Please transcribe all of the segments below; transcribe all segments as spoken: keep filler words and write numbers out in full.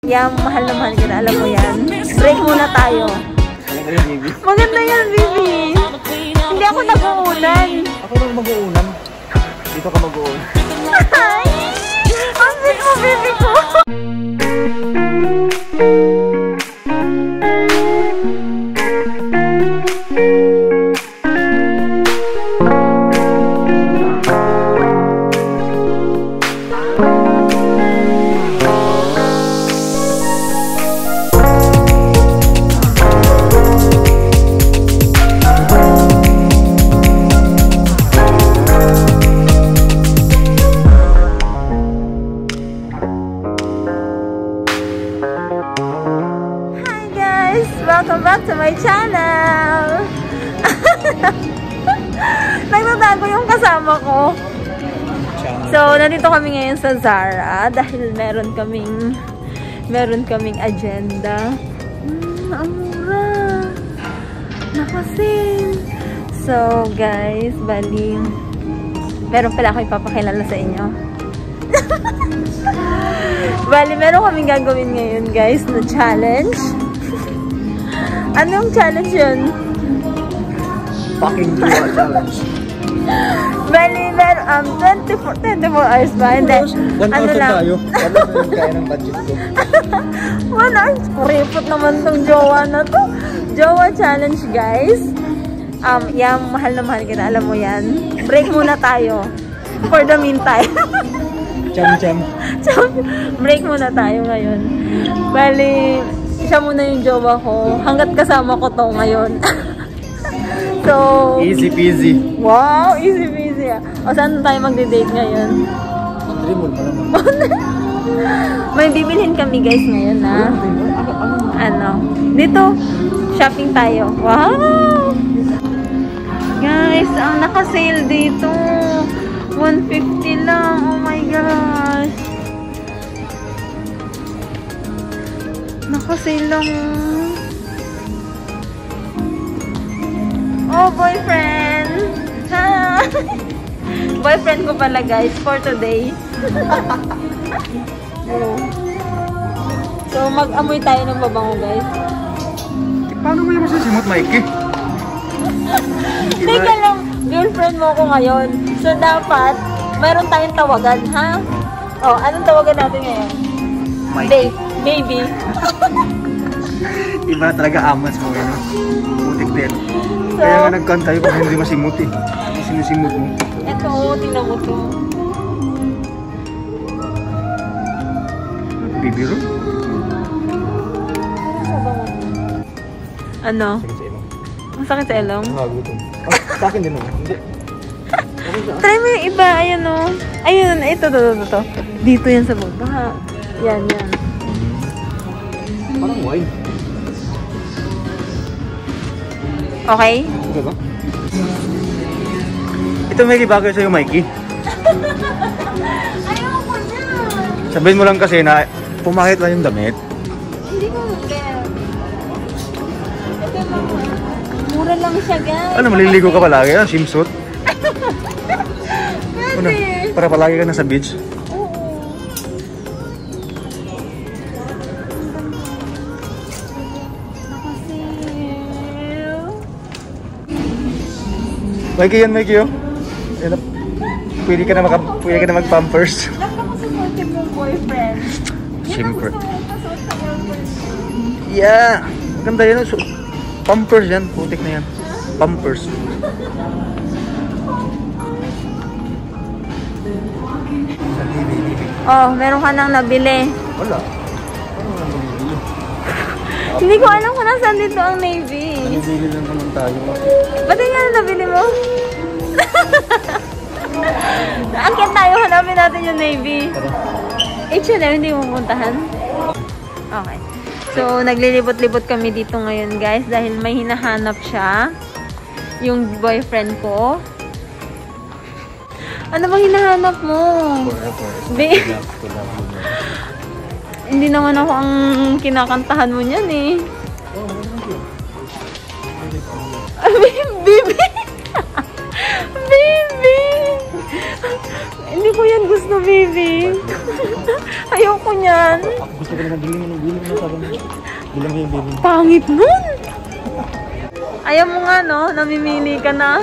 Yang mahal na mahal kita, alam mo yan. Break muna tayo. Maganda yan, baby. Hindi ako nag-uulan. Ako nang mag-uulan. Dito ka mag-uulan. Ay! Ang sweet mo, baby ko! Welcome back to my channel! Nagtatago yung kasama ko. So, nandito kami ngayon sa Zara dahil meron kaming meron kaming agenda. Mm, ang mura! Nakasin! So, guys, bali meron pala ako ipapakilala sa inyo. Bali, meron kaming gagawin ngayon, guys, na challenge. Anong challenge yun? Fucking Jowa challenge. Bali, meron, um, twenty-four, twenty-four hours ba? Hindi. One ano hour lang? tayo. Wala na yung kaya ng budget ko. One hour? Kuripot naman tong jowa na to. Jowa challenge, guys. Um, yung mahal na mahal kita, alam mo yan. Break muna tayo. For the meantime. Cham cham. Cham. Break muna tayo ngayon. Bali, siya muna yung jowa ko. Hanggat kasama ko to ngayon. So, easy peasy. Wow, easy peasy. Ah. O, saan tayo magde-date ngayon? Dreamol mo naman. May bibilhin kami, guys, ngayon, ha? Ano? Dito, shopping tayo. Wow! Guys, ang naka-sale dito. one fifty lang. Oh my gosh. Naka-sale lang. Oh, boyfriend! Ha! Boyfriend ko pala, guys, for today. So, mag-amoy tayo ng babango, guys. Paano mo yung masisimot, Mikee? Teka lang, girlfriend mo ko ngayon. So, dapat, mayroon tayong tawagan, ha? Oh, anong tawagan natin ngayon? Mikee. Baby. Iba talaga amas mo yun. Putik din. So, kaya nga nagkanta tayo kung hindi masimot eh. Sinusimot mo. Ito, tingnan mo to. Bibiro? Ano? Masakit sa ilong? Nakagutom. Oh, sa akin din naman. Hindi. Try mo yung iba. Ayan o. Ayun, ito, ito, ito, ito. Dito yan sa baba. Yan, yan. Parang wine. Okay? Okay ba? Ito may bagay sa'yo, Mikee. Ayoko na. Sabihin mo lang kasi na pumakit lang yung damit. Hindi ko mag-get. Ito naman. Mura lang siya, guys. Ano, maliligo ka palagi? Ah, swimsuit? Ano, Pwede. para palagi ka nasa beach? Mikee yan, Mikee, oh. Pwede ka na, maka, pwede ka na mag-pampers. Napaka-supportive mong boyfriend. Siyempre. Yeah! Maganda yan. So, pampers yan. Putik na yan. Pampers. Oh, meron ka nang nabili. Wala. Hindi ko alam kung nasaan dito ang Navy. Nabibili lang naman tayo. Ba't yung nga nabili mo? Akit tayo, hanapin natin yung Navy. H and M, hindi mo puntahan? Okay. So, naglilibot-libot kami dito ngayon, guys. Dahil may hinahanap siya. Yung boyfriend ko. Ano bang hinahanap mo? Forever. Hindi naman ako ang kinakantahan mo niyan eh. Bibi! Bibi! Hindi ko yan gusto, baby. Ayoko niyan. Ako gusto ko naman, bilhin mo na, bilhin mo na, sabi mo. Bilhin mo yung baby. Pangit nun. Ayaw mo nga, no? Namimili ka na.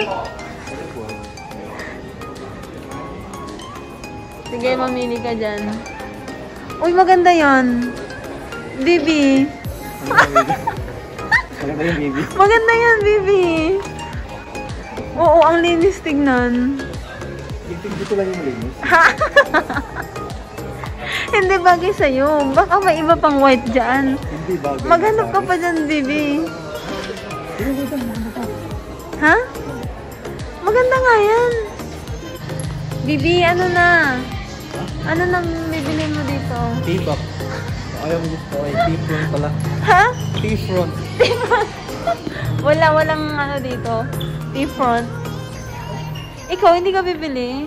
Sige, mamili ka dyan. Uy, maganda yan. Baby. Maganda yung baby. Maganda yan, baby. Oo, ang linis tignan. Dito lang yung malinis. Hindi bagay sa'yo. Baka may iba pang white dyan. Hindi bagay. Maghanap ka pa dyan, baby. Ha? Maganda nga yan. Bibi, ano na? Ano nang bibili mo dito? T-back. Ayaw mo gusto ay T-front pala. Ha? T-front. T-front. Wala, walang ano dito. T-front. Ikaw, hindi ka bibili?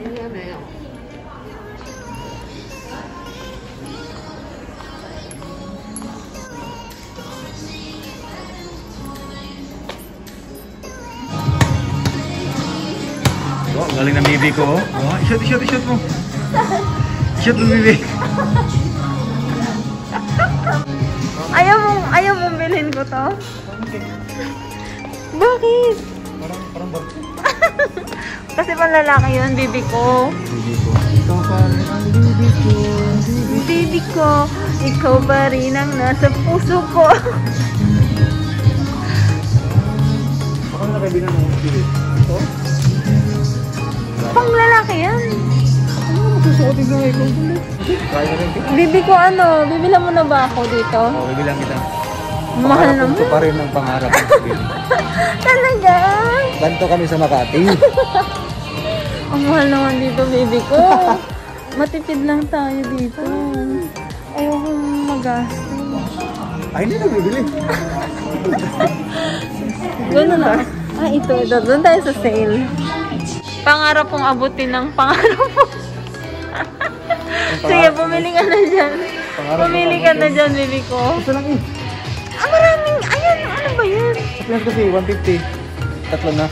Oh, galing na baby ko. Oh, i-shot, i-shot, i-shot mo. I-shot mo, baby. Ayaw mong, ayaw mong bilhin ko to? Bakit? Parang, parang barko. Kasi panlalaki yun, bibi ko. Baby ko. Ikaw pa rin ang baby ko. Bibi ko, ikaw ba rin ang nasa puso ko? Baka nakabinan mo, baby. Ito? Pang lalaki yan. Ano mo susuotin ka ngayon? Kaya rin kita. Bibi ko ano, bibilan mo na ba ako dito? Oo, bibilang kita. Mahal naman. Ito pa rin ang pangarap ng baby. Talaga? Ganto kami sa Makati. Ang mahal naman dito, baby ko. Matipid lang tayo dito. Ayoko magastos. Ay, hindi na bibili. Gano'n na. Ah, ito. Doon tayo sa sale. Pangarap kong abutin ng pangarap mo. Sige, bumili ka na dyan. Bumili ka na dyan, baby ko. Ito lang eh. Ah, maraming. Ayan, ano ba yan? Plus kasi, one fifty. Tatlo na.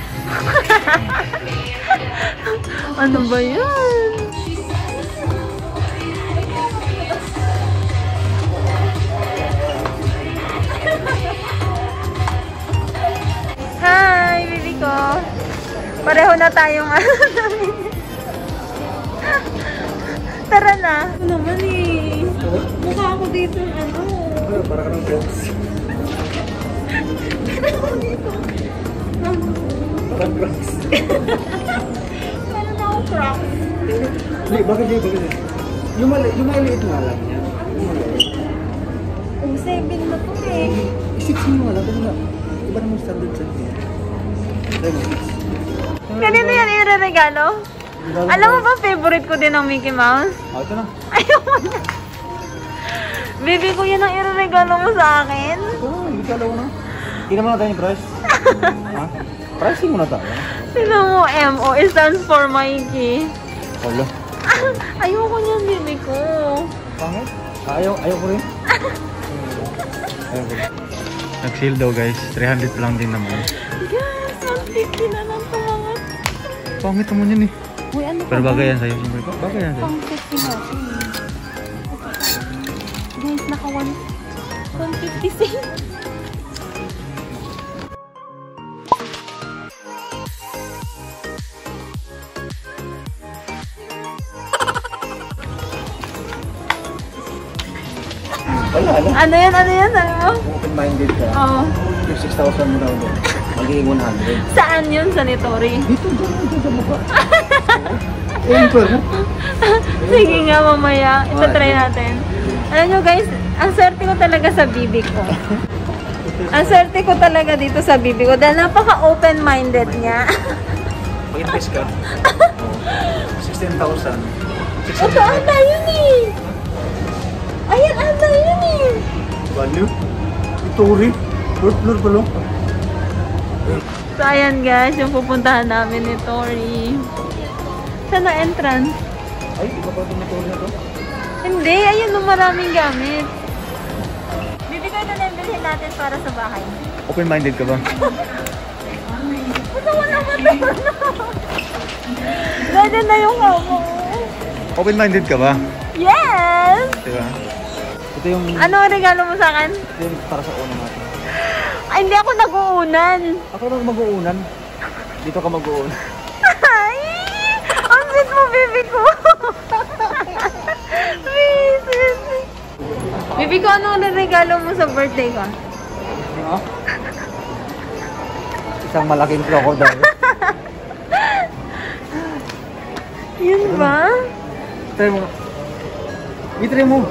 Ano ba yan? Hi, baby ko. Pareho na tayong ano namin. Tara na. Ano naman eh. Mukha ako dito ano. Para ka ng crocs. Parang crocs. Meron ako crocs. Hindi, bakit di, bakit di? Yung mali- yung maliit nga lang niya. Yung maliit. Oh, seven na to eh. six mo nga lang, ano nga. Iba naman standard sa niya. Try mo, six. Ganito yan i-regalo? Alam mo ba, favorite ko din ang Mickey Mouse? Ah, ito na. Ayaw mo na. Baby ko, yan ang i-regalo mo sa akin. Ito na, hindi ka alaw na. Tingnan mo na tayo yung price. Ha? Pricing mo na tayo. Sino mo, M O, it stands for Mikee. Wala. Ayoko niyan, baby ko. Pangit? Ah, ayaw, ayaw ko rin. Ayaw ko rin. Nag-sale daw guys, three hundred lang din naman. Yes, one fifty na lang ito mga. Pangit naman yun eh. Uy, ano Pero ba? bagay yan sa'yo, siyempre. Bagay yan sa'yo. Pang sexy natin. Guys, naka one fifty sale. Wala, wala. Ano yan? Ano yan? Ano mo? Open-minded ka. Oo. Yung six thousand mo daw doon. Magiging one hundred. Saan yun? Sanitory? Dito, doon, dito sa mukha. Enter mo. Sige nga, mamaya. Ito-try natin. Alam nyo guys, ang swerte ko talaga sa bibi ko. Ang swerte ko talaga dito sa bibi ko dahil napaka-open-minded niya. Mag-invest ka. sixteen thousand. Ito, ata yun eh. Ayan, ata yun eh. Value? Ito rin. Floor, floor pa lang. So, ayan guys, yung pupuntahan namin ni Tori. Saan na entrance? Ay, iba pa ito na na to? Hindi, ayun yung maraming gamit. Bibigay na na yung bilhin natin para sa bahay. Open-minded ka ba? Matawa na, matawa na. Ganyan na yung kamo. Open-minded ka ba? Yes! Diba? Ito yung... Ano ang regalo mo sa akin? Ito yung para sa una natin. Ay, hindi ako nag-uunan. Ako lang mag-uunan. Dito ka mag-uunan. Ay! Ang sweet mo, baby ko. Baby ko, ano ang regalo mo sa birthday ka? Ano? Isang malaking crocodile. Yun ba? Try mo. I-try mo.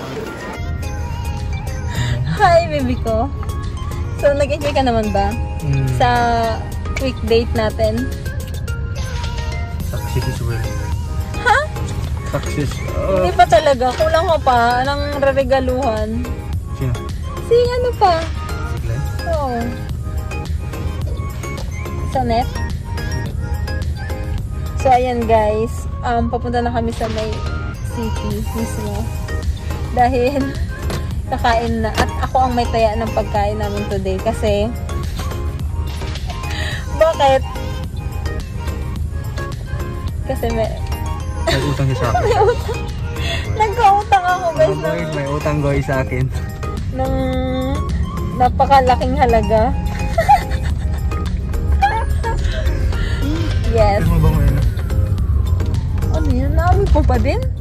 Hi, baby ko. So, nag-enjoy ka naman ba? Hmm. Sa quick date natin? Success is well. Ha? Success. Uh... Hindi pa talaga. Kulang ko pa ng reregaluhan. Sino? Si ano pa? Si Glenn? Oo. Sa net? So, ayan guys. Um, papunta na kami sa may city mismo. Dahil kakain na. At ako ang may taya ng pagkain namin today. Kasi bakit? Kasi may May utang siya sa akin. may utang. Nagkautang ako guys. May, ng, may utang guys sa akin. ng napakalaking halaga. Yes. Ano ba mo yun? Ano yun? Naamoy po pa din?